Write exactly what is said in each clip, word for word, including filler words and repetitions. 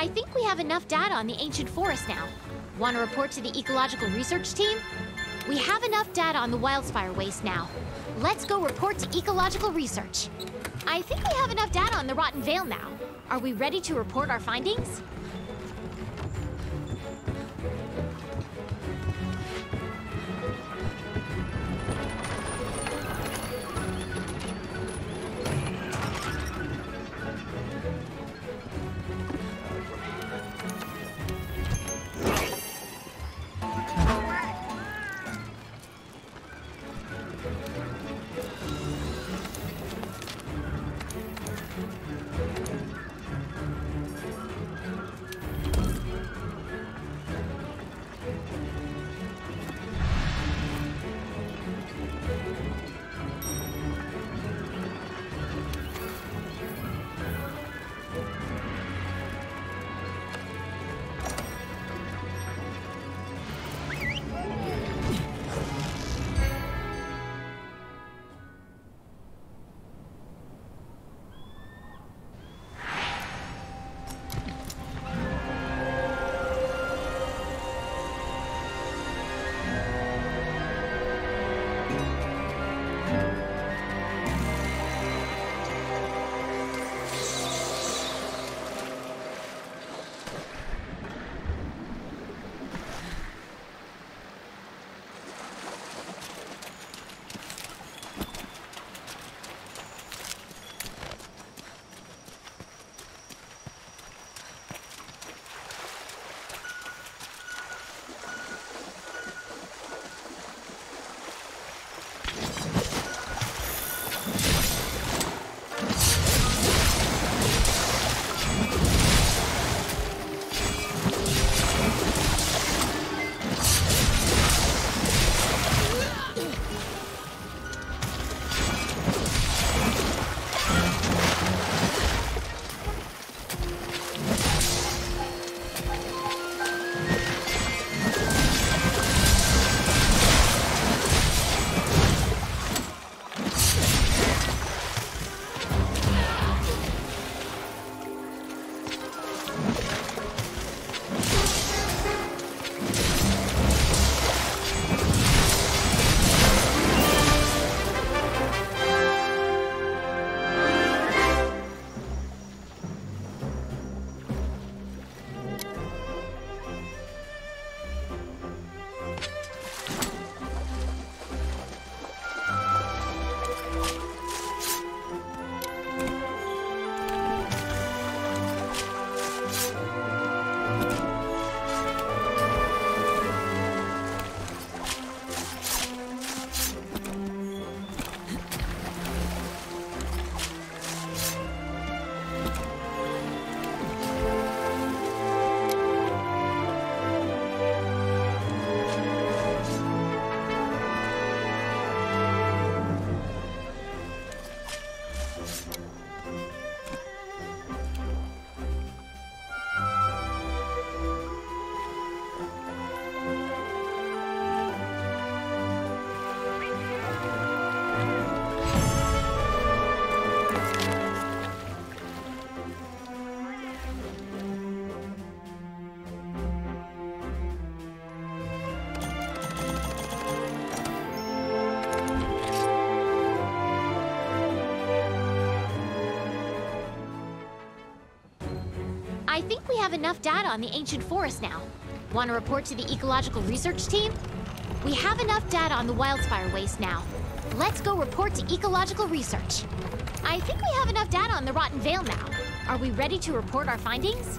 I think we have enough data on the ancient forest now. Want to report to the ecological research team? We have enough data on the wildfire waste now. Let's go report to ecological research. I think we have enough data on the rotten veil now. Are we ready to report our findings? I think we have enough data on the ancient forest now. Want to report to the ecological research team? We have enough data on the wildfire waste now. Let's go report to ecological research. I think we have enough data on the rotten veil now. Are we ready to report our findings?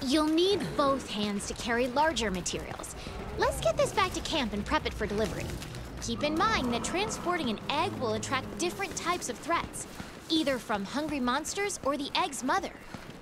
You'll need both hands to carry larger materials. Let's get this back to camp and prep it for delivery. Keep in mind that transporting an egg will attract different types of threats, either from hungry monsters or the egg's mother.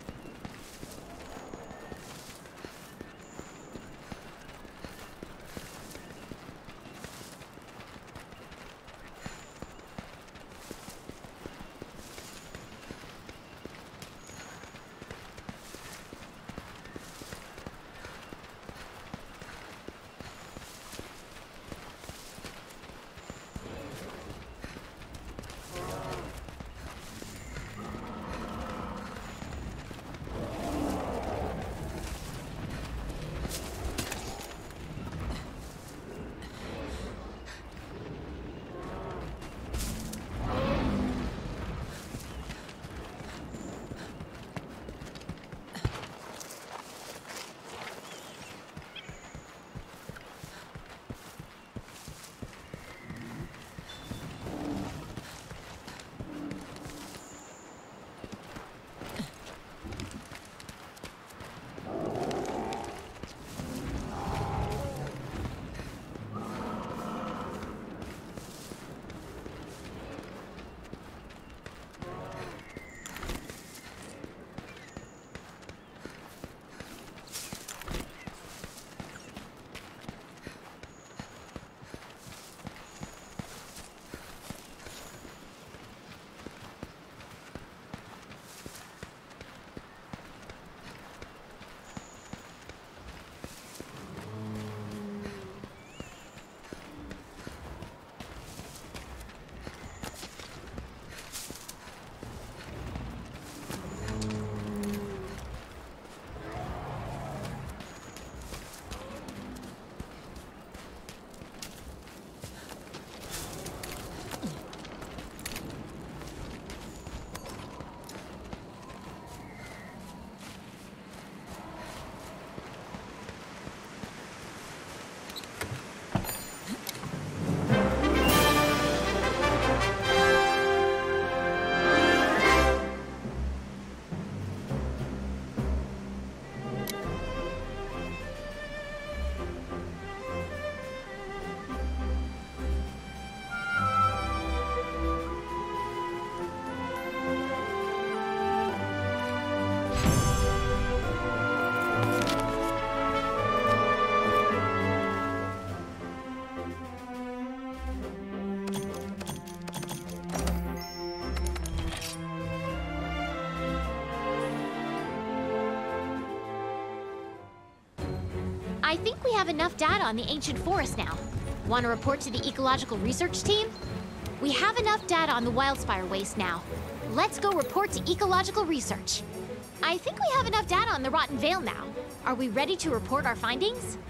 I think we have enough data on the ancient forest now. Want to report to the ecological research team? We have enough data on the wildspire waste now. Let's go report to ecological research. I think we have enough data on the Rotten Vale now. Are we ready to report our findings?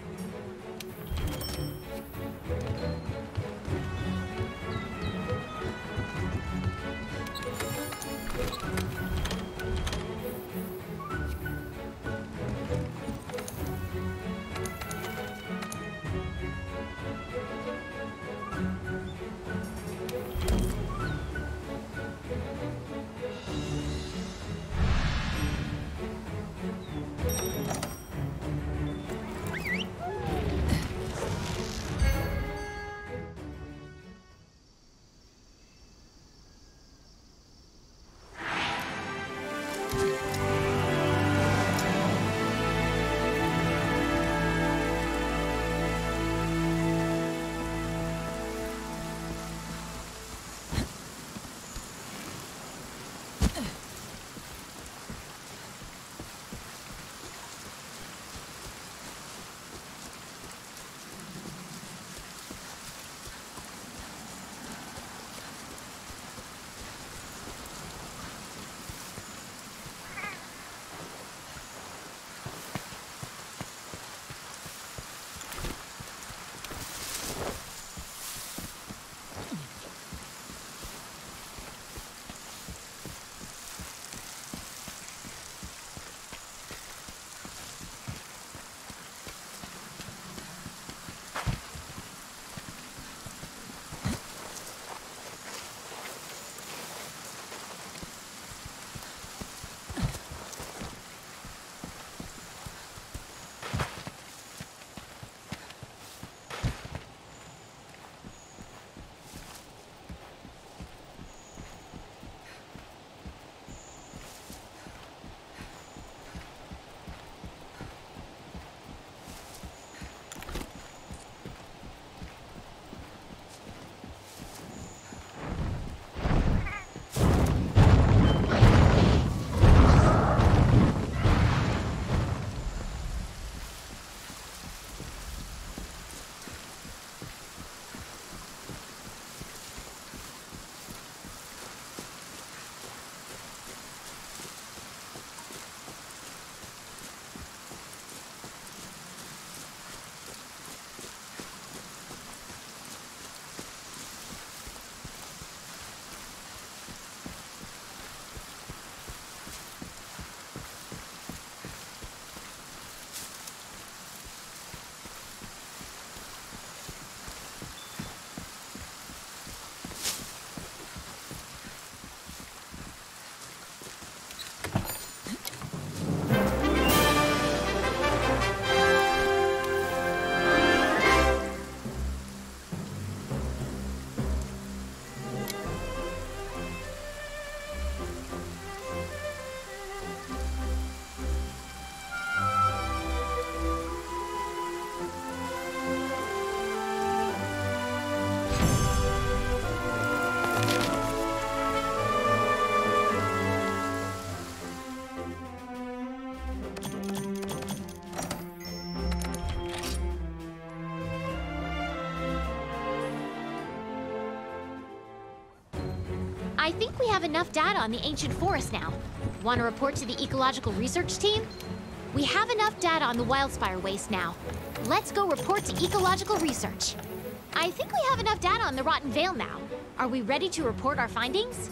I think we have enough data on the ancient forest now. Want to report to the ecological research team? We have enough data on the wildfire waste now. Let's go report to ecological research. I think we have enough data on the rotten vale now. Are we ready to report our findings?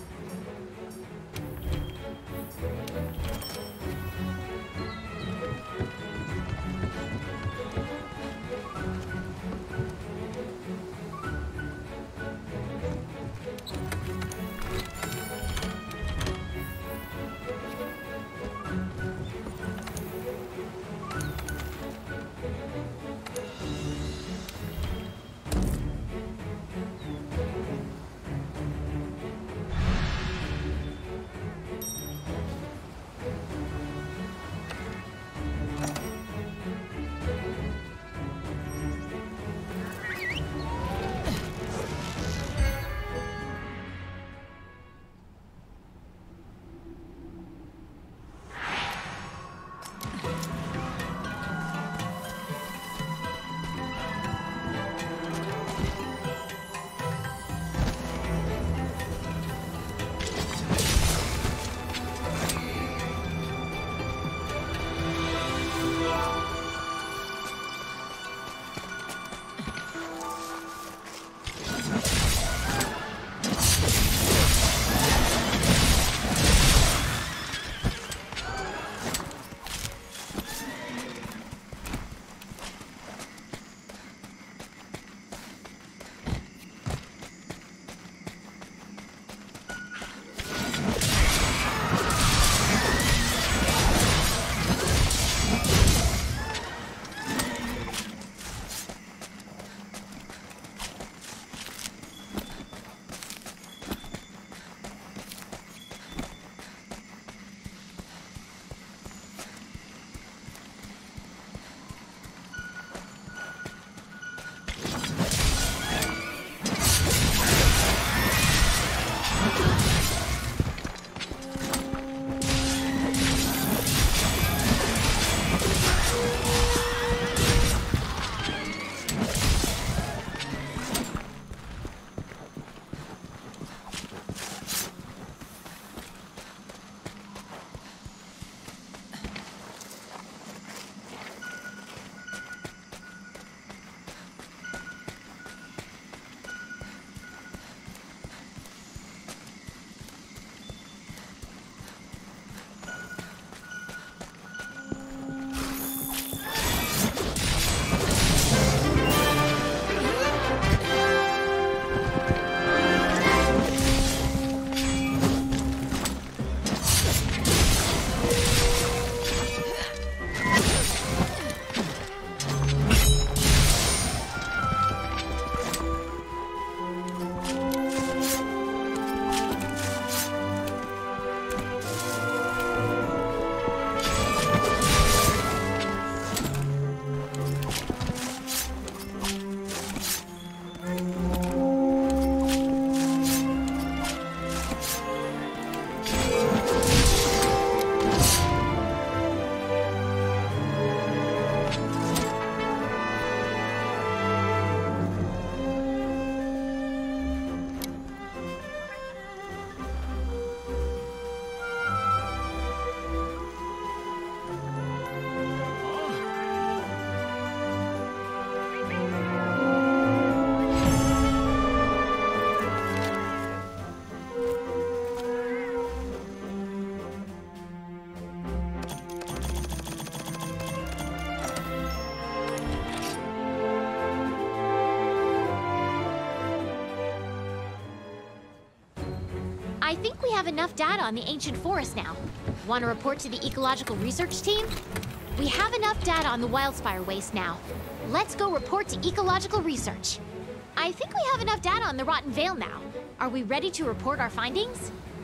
I think we have enough data on the ancient forest now. Want to report to the ecological research team? We have enough data on the wildfire waste now. Let's go report to ecological research. I think we have enough data on the rotten vale now. Are we ready to report our findings?